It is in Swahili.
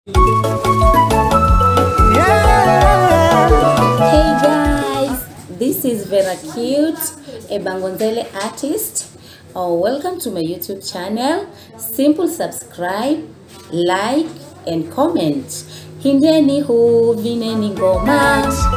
Hey guys, this is Verahcute, a Bangonzele artist. Welcome to my YouTube channel. Simple subscribe, like and comment. Hindeni hu vineni ngoma.